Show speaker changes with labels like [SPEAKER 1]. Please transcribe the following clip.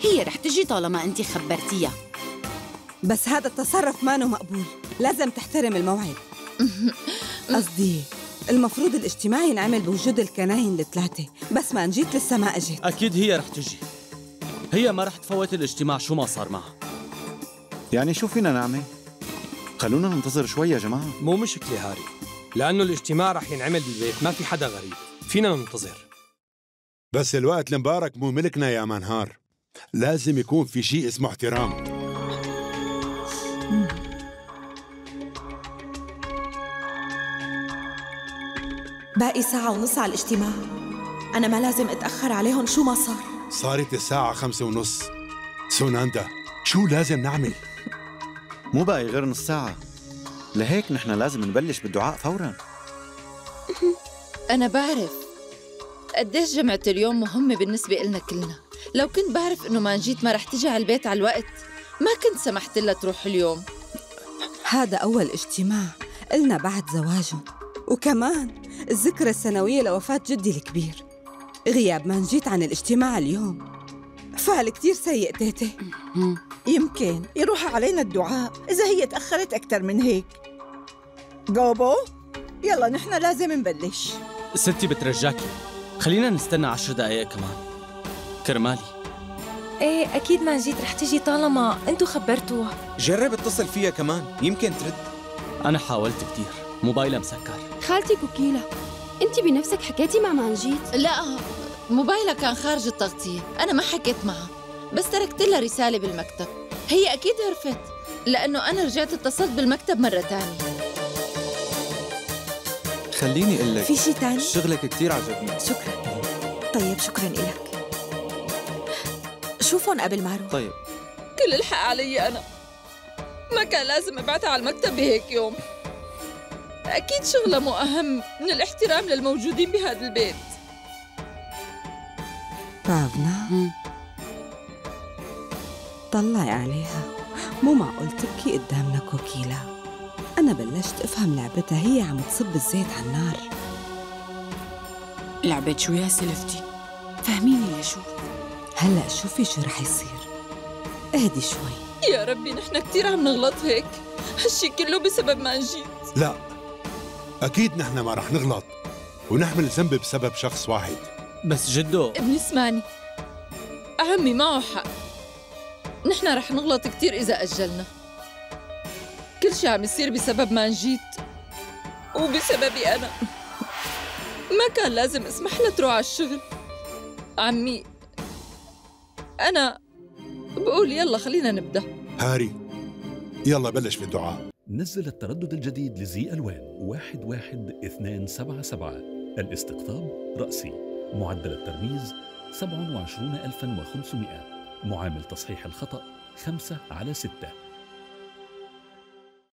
[SPEAKER 1] هي رح تجي طالما أنت خبرتيها.
[SPEAKER 2] بس هذا التصرف مانو مقبول، لازم تحترم الموعد. قصدي المفروض الاجتماع ينعمل بوجود الكناين الثلاثة، بس ما نجيت لسه ما اجت.
[SPEAKER 3] أكيد هي رح تجي، هي ما رح تفوت الاجتماع شو ما صار معها.
[SPEAKER 4] يعني شو فينا نعمل؟ خلونا ننتظر شوي يا جماعة.
[SPEAKER 5] مو مشكلة هاري، لأنه الاجتماع رح ينعمل بالبيت، ما في حدا غريب، فينا ننتظر.
[SPEAKER 6] بس الوقت المبارك مو ملكنا يا منهار، لازم يكون في شيء اسمه احترام.
[SPEAKER 7] باقي ساعة ونص على الاجتماع، أنا ما لازم أتأخر عليهم شو ما صار.
[SPEAKER 6] صارت الساعة 5:30. سوناندا، شو لازم نعمل؟
[SPEAKER 4] مو باقي غير نص ساعة، لهيك نحن لازم نبلش بالدعاء فوراً.
[SPEAKER 8] أنا بعرف قديش جمعة اليوم مهمة بالنسبة إلنا كلنا. لو كنت بعرف إنه مانجيت ما رح تجي على البيت على الوقت ما كنت سمحت لها تروح اليوم.
[SPEAKER 2] هذا أول اجتماع إلنا بعد زواجهم، وكمان الذكرى السنوية لوفاة جدي الكبير. غياب مانجيت عن الاجتماع اليوم فعل كتير سيء تيتي.
[SPEAKER 9] يمكن يروح علينا الدعاء إذا هي تأخرت أكتر من هيك. جوبو، يلا نحن لازم نبلش.
[SPEAKER 3] ستي بترجاكي خلينا نستنى 10 دقايق كمان كرمالي.
[SPEAKER 10] ايه اكيد مانجيت رح تجي طالما انتو خبرتوها.
[SPEAKER 11] جرب اتصل فيها كمان يمكن ترد.
[SPEAKER 3] انا حاولت كتير، موبايلها مسكر.
[SPEAKER 12] خالتي كوكيلا، انت بنفسك حكيتي مع مانجيت؟
[SPEAKER 8] لا، موبايلها كان خارج التغطية، أنا ما حكيت معها، بس تركت لها رسالة بالمكتب. هي أكيد عرفت لأنه أنا رجعت اتصلت بالمكتب مرة تانية.
[SPEAKER 11] خليني أقول لك
[SPEAKER 7] في شي تاني؟
[SPEAKER 11] شغلك كتير عجبني.
[SPEAKER 7] شكرا. طيب شكرا إلك. شوفهم قبل ما أروح.
[SPEAKER 11] طيب.
[SPEAKER 8] كل الحق علي أنا، ما كان لازم أبعتها على المكتب بهيك يوم. أكيد شغلة مو أهم من الاحترام للموجودين بهذا البيت.
[SPEAKER 2] بابنا طلعي عليها، مو معقول تبكي قدامنا كوكيلا. أنا بلشت أفهم لعبتها، هي عم تصب الزيت على النار.
[SPEAKER 1] لعبة شو يا سلفتي؟ فهميني لشو؟
[SPEAKER 2] هلأ شوفي شو رح يصير، اهدي شوي.
[SPEAKER 8] يا ربي نحن كتير عم نغلط هيك، هالشي كله بسبب مانجيت.
[SPEAKER 6] لا، أكيد نحن ما رح نغلط ونحمل ذنب بسبب شخص واحد.
[SPEAKER 3] بس جدو
[SPEAKER 8] ابني اسمعني، عمي معه حق، نحن رح نغلط كتير إذا أجلنا. كل شي عم يصير بسبب مانجيت وبسببي أنا. ما كان لازم اسمح لها تروح على الشغل. عمي أنا بقول يلا خلينا نبدأ.
[SPEAKER 6] هاري يلا بلش بالدعاء.
[SPEAKER 13] نزل التردد الجديد لزي ألوان 11277. الاستقطاب رأسي، معدل الترميز 27500، معامل تصحيح الخطأ 5/6.